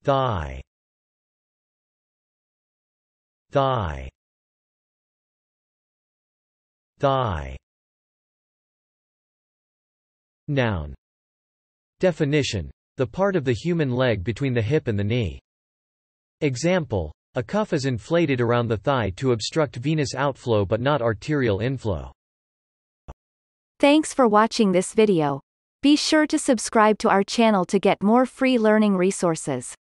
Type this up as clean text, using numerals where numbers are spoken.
thigh, thigh, thigh. Noun. Definition: the part of the human leg between the hip and the knee. Example: a cuff is inflated around the thigh to obstruct venous outflow but not arterial inflow. Thanks for watching this video. Be sure to subscribe to our channel to get more free learning resources.